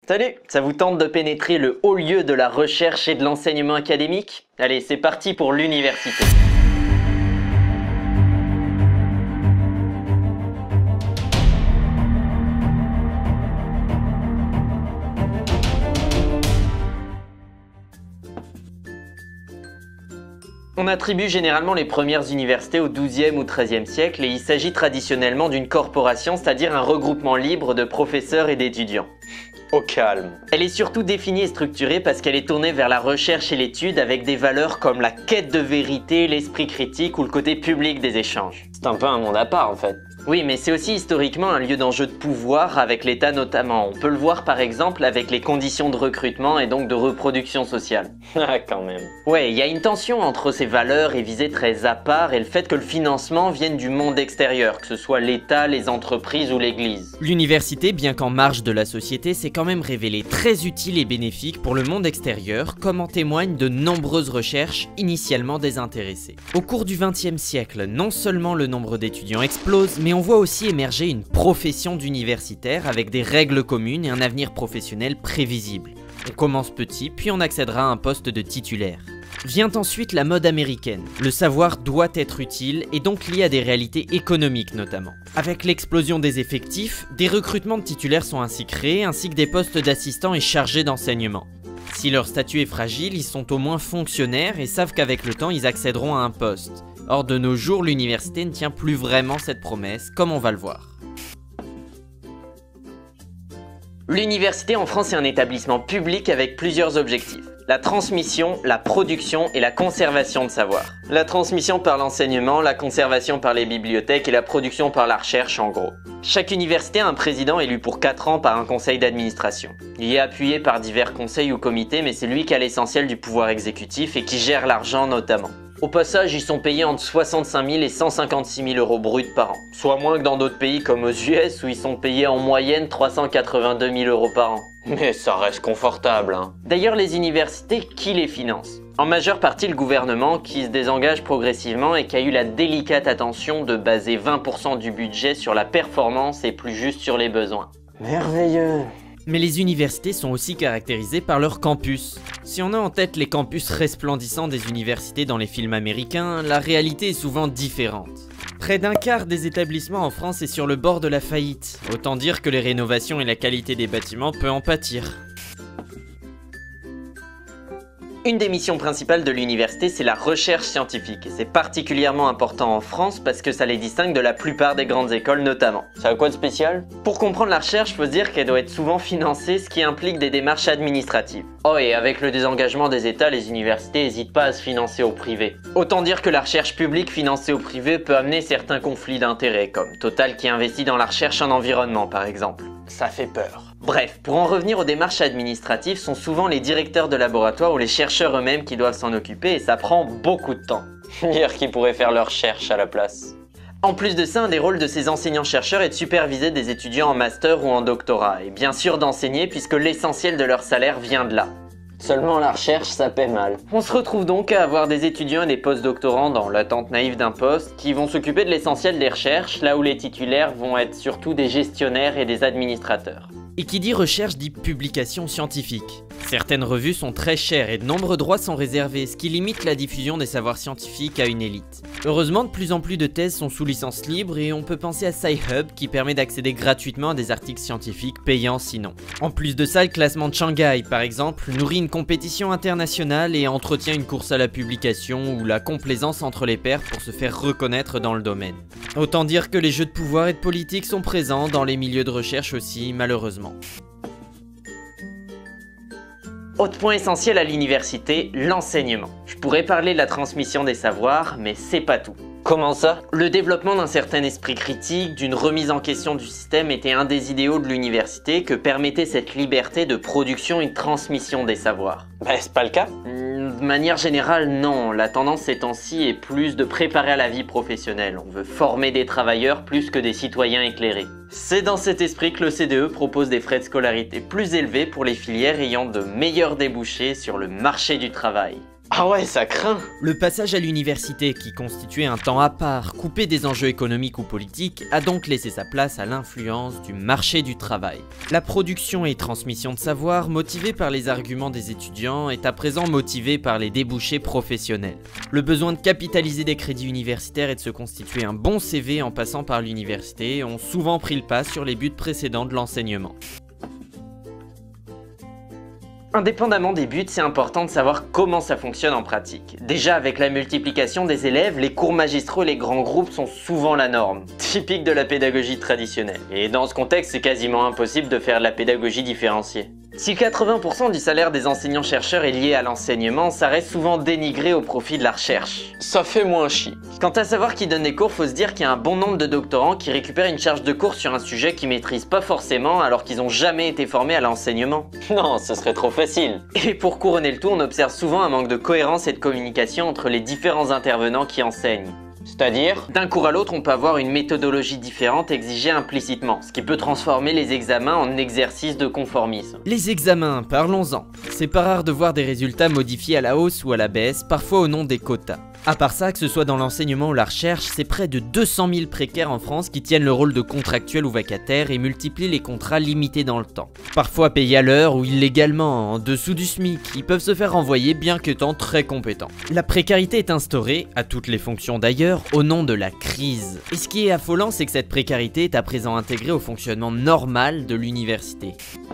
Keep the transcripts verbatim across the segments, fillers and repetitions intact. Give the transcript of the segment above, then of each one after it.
Salut, ça vous tente de pénétrer le haut lieu de la recherche et de l'enseignement académique? Allez, c'est parti pour l'université. On attribue généralement les premières universités au douzième ou treizième siècle et il s'agit traditionnellement d'une corporation, c'est-à-dire un regroupement libre de professeurs et d'étudiants. Au calme. Elle est surtout définie et structurée parce qu'elle est tournée vers la recherche et l'étude avec des valeurs comme la quête de vérité, l'esprit critique ou le côté public des échanges. C'est un peu un monde à part en fait. Oui, mais c'est aussi historiquement un lieu d'enjeu de pouvoir avec l'État notamment. On peut le voir par exemple avec les conditions de recrutement et donc de reproduction sociale. Ah quand même. Ouais, il y a une tension entre ces valeurs et visées très à part et le fait que le financement vienne du monde extérieur, que ce soit l'État, les entreprises ou l'Église. L'université, bien qu'en marge de la société, s'est quand même révélée très utile et bénéfique pour le monde extérieur, comme en témoignent de nombreuses recherches initialement désintéressées. Au cours du vingtième siècle, non seulement le nombre d'étudiants explose, mais on voit aussi émerger une profession d'universitaire avec des règles communes et un avenir professionnel prévisible. On commence petit, puis on accédera à un poste de titulaire. Vient ensuite la mode américaine. Le savoir doit être utile et donc lié à des réalités économiques notamment. Avec l'explosion des effectifs, des recrutements de titulaires sont ainsi créés ainsi que des postes d'assistants et chargés d'enseignement. Si leur statut est fragile, ils sont au moins fonctionnaires et savent qu'avec le temps ils accéderont à un poste. Or de nos jours, l'université ne tient plus vraiment cette promesse, comme on va le voir. L'université en France est un établissement public avec plusieurs objectifs. La transmission, la production et la conservation de savoir. La transmission par l'enseignement, la conservation par les bibliothèques et la production par la recherche en gros. Chaque université a un président élu pour quatre ans par un conseil d'administration. Il est appuyé par divers conseils ou comités, mais c'est lui qui a l'essentiel du pouvoir exécutif et qui gère l'argent notamment. Au passage, ils sont payés entre soixante-cinq mille et cent cinquante-six mille euros bruts par an, soit moins que dans d'autres pays comme aux U S où ils sont payés en moyenne trois cent quatre-vingt-deux mille euros par an. Mais ça reste confortable hein. D'ailleurs, les universités, qui les finance? En majeure partie le gouvernement qui se désengage progressivement et qui a eu la délicate attention de baser vingt pour cent du budget sur la performance et plus juste sur les besoins. Merveilleux. Mais les universités sont aussi caractérisées par leur campus. Si on a en tête les campus resplendissants des universités dans les films américains, la réalité est souvent différente. Près d'un quart des établissements en France est sur le bord de la faillite. Autant dire que les rénovations et la qualité des bâtiments peut en pâtir. Une des missions principales de l'université, c'est la recherche scientifique. Et c'est particulièrement important en France parce que ça les distingue de la plupart des grandes écoles notamment. Ça a quoi de spécial? Pour comprendre la recherche, il faut se dire qu'elle doit être souvent financée, ce qui implique des démarches administratives. Oh, et avec le désengagement des États, les universités n'hésitent pas à se financer au privé. Autant dire que la recherche publique financée au privé peut amener certains conflits d'intérêts, comme Total qui investit dans la recherche en environnement par exemple. Ça fait peur. Bref, pour en revenir aux démarches administratives, sont souvent les directeurs de laboratoire ou les chercheurs eux-mêmes qui doivent s'en occuper et ça prend beaucoup de temps. Dire qu'ils pourraient faire leur recherche à la place. En plus de ça, un des rôles de ces enseignants-chercheurs est de superviser des étudiants en master ou en doctorat, et bien sûr d'enseigner puisque l'essentiel de leur salaire vient de là. Seulement la recherche, ça paie mal. On se retrouve donc à avoir des étudiants et des post-doctorants dans l'attente naïve d'un poste qui vont s'occuper de l'essentiel des recherches, là où les titulaires vont être surtout des gestionnaires et des administrateurs. Et qui dit recherche dit publication scientifique. Certaines revues sont très chères et de nombreux droits sont réservés, ce qui limite la diffusion des savoirs scientifiques à une élite. Heureusement, de plus en plus de thèses sont sous licence libre et on peut penser à Sci-Hub qui permet d'accéder gratuitement à des articles scientifiques payants sinon. En plus de ça, le classement de Shanghai, par exemple, nourrit une compétition internationale et entretient une course à la publication ou la complaisance entre les pairs pour se faire reconnaître dans le domaine. Autant dire que les jeux de pouvoir et de politique sont présents dans les milieux de recherche aussi, malheureusement. Autre point essentiel à l'université, l'enseignement. Je pourrais parler de la transmission des savoirs, mais c'est pas tout. Comment ça? Le développement d'un certain esprit critique, d'une remise en question du système était un des idéaux de l'université que permettait cette liberté de production et de transmission des savoirs. Bah c'est pas le cas. De manière générale, non. La tendance ces temps-ci est plus de préparer à la vie professionnelle. On veut former des travailleurs plus que des citoyens éclairés. C'est dans cet esprit que l'O C D E propose des frais de scolarité plus élevés pour les filières ayant de meilleurs débouchés sur le marché du travail. Ah ouais, ça craint. Le passage à l'université, qui constituait un temps à part, coupé des enjeux économiques ou politiques, a donc laissé sa place à l'influence du marché du travail. La production et transmission de savoir, motivée par les arguments des étudiants, est à présent motivée par les débouchés professionnels. Le besoin de capitaliser des crédits universitaires et de se constituer un bon C V en passant par l'université ont souvent pris le pas sur les buts précédents de l'enseignement. Indépendamment des buts, c'est important de savoir comment ça fonctionne en pratique. Déjà, avec la multiplication des élèves, les cours magistraux et les grands groupes sont souvent la norme, typique de la pédagogie traditionnelle. Et dans ce contexte, c'est quasiment impossible de faire de la pédagogie différenciée. Si quatre-vingts pour cent du salaire des enseignants-chercheurs est lié à l'enseignement, ça reste souvent dénigré au profit de la recherche. Ça fait moins chier. Quant à savoir qui donne des cours, faut se dire qu'il y a un bon nombre de doctorants qui récupèrent une charge de cours sur un sujet qu'ils maîtrisent pas forcément alors qu'ils ont jamais été formés à l'enseignement. Non, ce serait trop facile. Et pour couronner le tout, on observe souvent un manque de cohérence et de communication entre les différents intervenants qui enseignent. C'est-à-dire? D'un cours à l'autre, on peut avoir une méthodologie différente exigée implicitement, ce qui peut transformer les examens en exercice de conformisme. Les examens, parlons-en. C'est pas rare de voir des résultats modifiés à la hausse ou à la baisse, parfois au nom des quotas. À part ça, que ce soit dans l'enseignement ou la recherche, c'est près de deux cent mille précaires en France qui tiennent le rôle de contractuels ou vacataires et multiplient les contrats limités dans le temps. Parfois payés à l'heure ou illégalement, en dessous du SMIC, ils peuvent se faire renvoyer bien qu'étant très compétents. La précarité est instaurée, à toutes les fonctions d'ailleurs, au nom de la crise. Et ce qui est affolant, c'est que cette précarité est à présent intégrée au fonctionnement normal de l'université.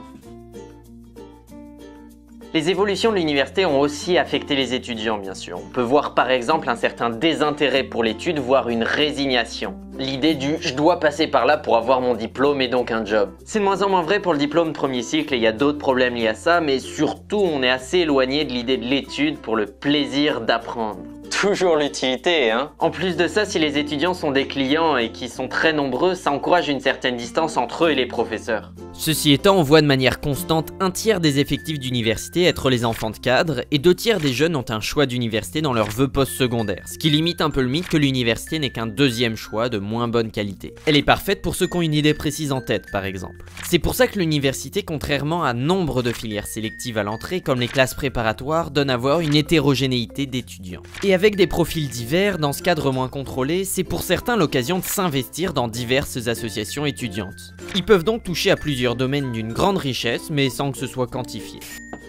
Les évolutions de l'université ont aussi affecté les étudiants, bien sûr. On peut voir par exemple un certain désintérêt pour l'étude, voire une résignation. L'idée du « je dois passer par là pour avoir mon diplôme et donc un job ». C'est de moins en moins vrai pour le diplôme premier cycle et il y a d'autres problèmes liés à ça, mais surtout on est assez éloigné de l'idée de l'étude pour le plaisir d'apprendre. Toujours l'utilité, hein. En plus de ça, si les étudiants sont des clients et qui sont très nombreux, ça encourage une certaine distance entre eux et les professeurs. Ceci étant, on voit de manière constante un tiers des effectifs d'université être les enfants de cadres et deux tiers des jeunes ont un choix d'université dans leur vœu post-secondaire, ce qui limite un peu le mythe que l'université n'est qu'un deuxième choix de moins bonne qualité. Elle est parfaite pour ceux qui ont une idée précise en tête, par exemple. C'est pour ça que l'université, contrairement à nombre de filières sélectives à l'entrée, comme les classes préparatoires, donne à voir une hétérogénéité d'étudiants. Et avec des profils divers, dans ce cadre moins contrôlé, c'est pour certains l'occasion de s'investir dans diverses associations étudiantes. Ils peuvent donc toucher à plusieurs domaines d'une grande richesse, mais sans que ce soit quantifié.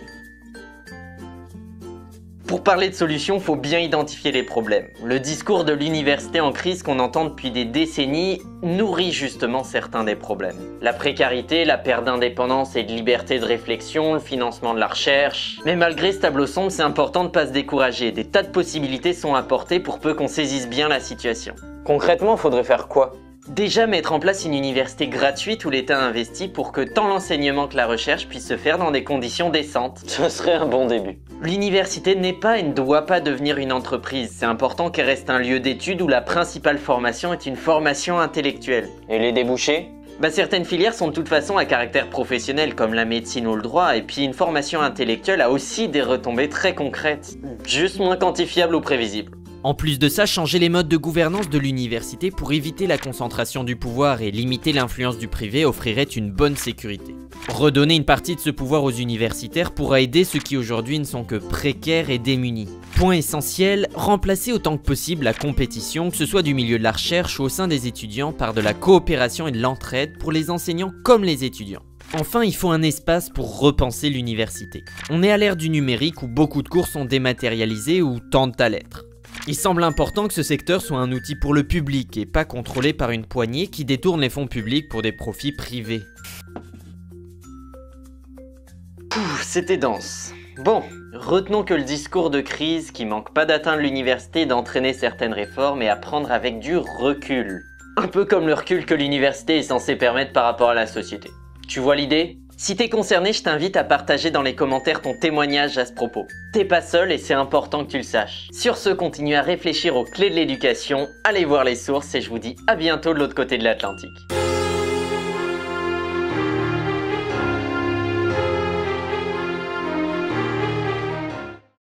Pour parler de solutions, faut bien identifier les problèmes. Le discours de l'université en crise qu'on entend depuis des décennies nourrit justement certains des problèmes. La précarité, la perte d'indépendance et de liberté de réflexion, le financement de la recherche... Mais malgré ce tableau sombre, c'est important de ne pas se décourager. Des tas de possibilités sont apportées pour peu qu'on saisisse bien la situation. Concrètement, faudrait faire quoi? Déjà mettre en place une université gratuite où l'État investit pour que tant l'enseignement que la recherche puissent se faire dans des conditions décentes. Ce serait un bon début. L'université n'est pas et ne doit pas devenir une entreprise. C'est important qu'elle reste un lieu d'étude où la principale formation est une formation intellectuelle. Et les débouchés? Bah, certaines filières sont de toute façon à caractère professionnel comme la médecine ou le droit, et puis une formation intellectuelle a aussi des retombées très concrètes, juste moins quantifiables ou prévisibles. En plus de ça, changer les modes de gouvernance de l'université pour éviter la concentration du pouvoir et limiter l'influence du privé offrirait une bonne sécurité. Redonner une partie de ce pouvoir aux universitaires pourra aider ceux qui aujourd'hui ne sont que précaires et démunis. Point essentiel, remplacer autant que possible la compétition, que ce soit du milieu de la recherche ou au sein des étudiants, par de la coopération et de l'entraide pour les enseignants comme les étudiants. Enfin, il faut un espace pour repenser l'université. On est à l'ère du numérique où beaucoup de cours sont dématérialisés ou tendent à l'être. Il semble important que ce secteur soit un outil pour le public et pas contrôlé par une poignée qui détourne les fonds publics pour des profits privés. Ouh, c'était dense. Bon, retenons que le discours de crise qui manque pas d'atteindre l'université d'entraîner certaines réformes et à prendre avec du recul. Un peu comme le recul que l'université est censée permettre par rapport à la société. Tu vois l'idée ? Si t'es concerné, je t'invite à partager dans les commentaires ton témoignage à ce propos. T'es pas seul et c'est important que tu le saches. Sur ce, continuez à réfléchir aux clés de l'éducation, allez voir les sources et je vous dis à bientôt de l'autre côté de l'Atlantique.